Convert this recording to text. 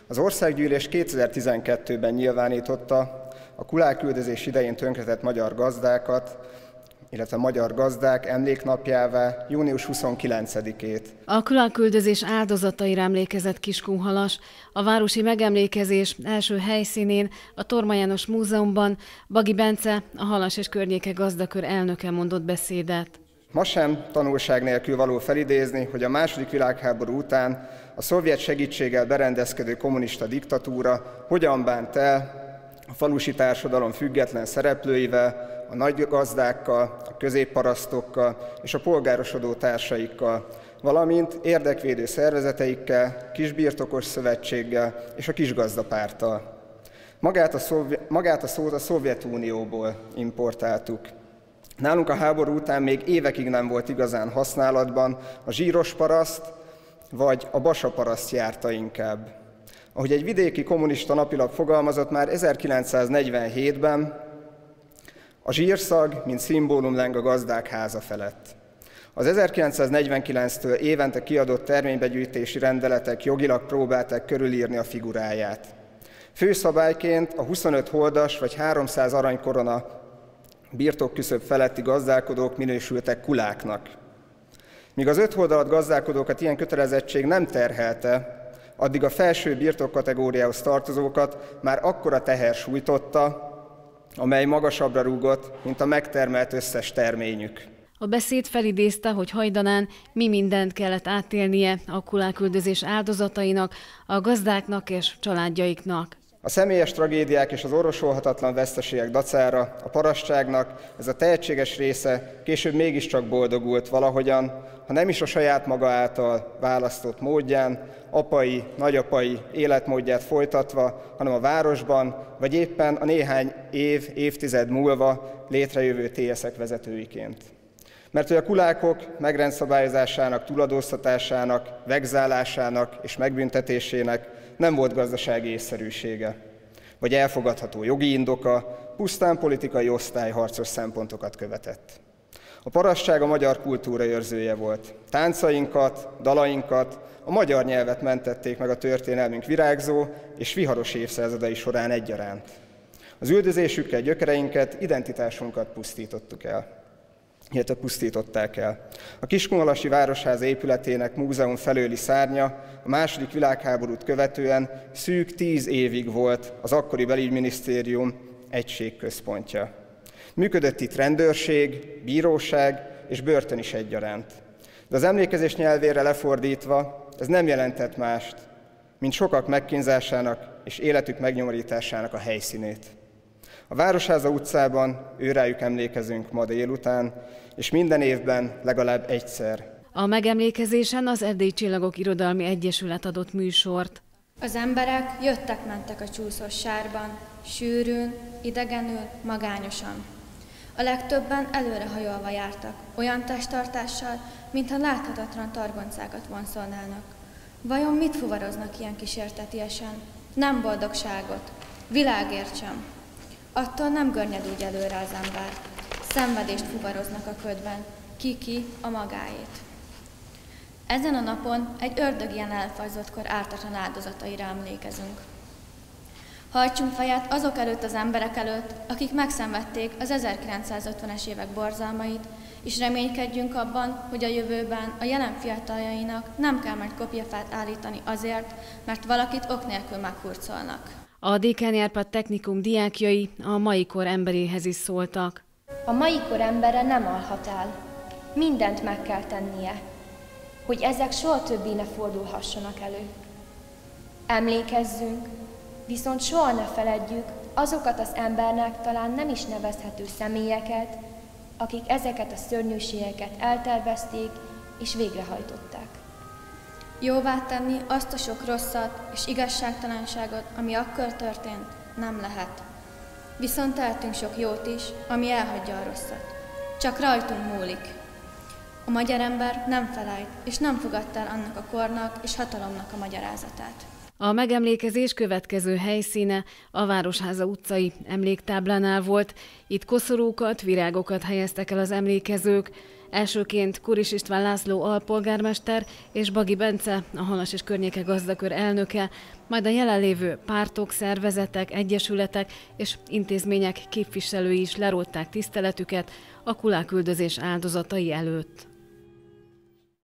Az országgyűlés 2012-ben nyilvánította a kulák-üldözés idején tönkretett magyar gazdákat, illetve magyar gazdák emléknapjává június 29-ét. A kulák-üldözés áldozataira emlékezett Kiskunhalas. A városi megemlékezés első helyszínén, a Torma János Múzeumban Bagi Bence, a Halas és környéke gazdakör elnöke mondott beszédet. Ma sem tanulság nélkül való felidézni, hogy a II. Világháború után a szovjet segítséggel berendezkedő kommunista diktatúra hogyan bánt el a falusi társadalom független szereplőivel, a nagy gazdákkal, a középparasztokkal és a polgárosodó társaikkal, valamint érdekvédő szervezeteikkel, kisbirtokos szövetséggel és a kisgazdapárttal. Magát a szót a Szovjetunióból importáltuk. Nálunk a háború után még évekig nem volt igazán használatban, a zsíros paraszt vagy a basa paraszt járta inkább. Ahogy egy vidéki kommunista napilap fogalmazott már 1947-ben, a zsírszag, mint szimbólum leng a gazdák háza felett. Az 1949-től évente kiadott terménybegyűjtési rendeletek jogilag próbálták körülírni a figuráját. Főszabályként a 25 holdas vagy 300 aranykorona birtokküszöb feletti gazdálkodók minősültek kuláknak. Míg az 5 hold alatt gazdálkodókat ilyen kötelezettség nem terhelte, addig a felső birtokkategóriához tartozókat már akkora teher sújtotta, amely magasabbra rúgott, mint a megtermelt összes terményük. A beszéd felidézte, hogy hajdanán mi mindent kellett átélnie a kulák-üldözés áldozatainak, a gazdáknak és családjaiknak. A személyes tragédiák és az orvosolhatatlan veszteségek dacára a parasztságnak ez a tehetséges része később mégiscsak boldogult valahogyan, ha nem is a saját maga által választott módján, apai, nagyapai életmódját folytatva, hanem a városban, vagy éppen a néhány évtized múlva létrejövő TSZ-ek vezetőiként. Mert hogy a kulákok megrendszabályozásának, túladóztatásának, vegzálásának és megbüntetésének nem volt gazdasági észszerűsége, vagy elfogadható jogi indoka, pusztán politikai osztályharcos szempontokat követett. A parasztság a magyar kultúra őrzője volt. Táncainkat, dalainkat, a magyar nyelvet mentették meg a történelmünk virágzó és viharos évszázadai során egyaránt. Az üldözésükkel gyökereinket, identitásunkat pusztították el. A Kiskunhalasi Városháza épületének múzeum felőli szárnya a II. Világháborút követően szűk 10 évig volt az akkori belügyminisztérium egységközpontja. Működött itt rendőrség, bíróság és börtön is egyaránt. De az emlékezés nyelvére lefordítva ez nem jelentett mást, mint sokak megkínzásának és életük megnyomorításának a helyszínét. A Városháza utcában őrájuk emlékezünk ma délután, és minden évben legalább egyszer. A megemlékezésen az Erdélyi Csillagok Irodalmi Egyesület adott műsort. Az emberek jöttek-mentek a csúszós sárban, sűrűn, idegenül, magányosan. A legtöbben előrehajolva jártak, olyan testtartással, mintha láthatatlan targoncákat vonszolnának. Vajon mit fuvaroznak ilyen kísértetiesen? Nem boldogságot, világért sem. Attól nem görnyed úgy előre az ember. Szenvedést fuvaroznak a ködben, ki a magáét. Ezen a napon egy ördögien elfajzott kor ártatlan áldozataira emlékezünk. Hajtsunk fejet azok előtt az emberek előtt, akik megszenvedték az 1950-es évek borzalmait, és reménykedjünk abban, hogy a jövőben a jelen fiataljainak nem kell majd kopjafát állítani azért, mert valakit ok nélkül meghurcolnak. A Dékány Árpád Technikum diákjai a mai kor emberéhez is szóltak. A mai kor embere nem alhat el. Mindent meg kell tennie, hogy ezek soha többé ne fordulhassanak elő. Emlékezzünk, viszont soha ne feledjük azokat az embernek talán nem is nevezhető személyeket, akik ezeket a szörnyűségeket eltervezték és végrehajtották. Jóvá tenni azt a sok rosszat és igazságtalanságot, ami akkor történt, nem lehet. Viszont tehetünk sok jót is, ami elhagyja a rosszat. Csak rajtunk múlik. A magyar ember nem felejt, és nem fogadta el annak a kornak és hatalomnak a magyarázatát. A megemlékezés következő helyszíne a Városháza utcai emléktáblánál volt. Itt koszorúkat, virágokat helyeztek el az emlékezők. Elsőként Kuris István László alpolgármester és Bagi Bence, a Halas és környéke gazdakör elnöke, majd a jelenlévő pártok, szervezetek, egyesületek és intézmények képviselői is lerótták tiszteletüket a kulák üldözés áldozatai előtt.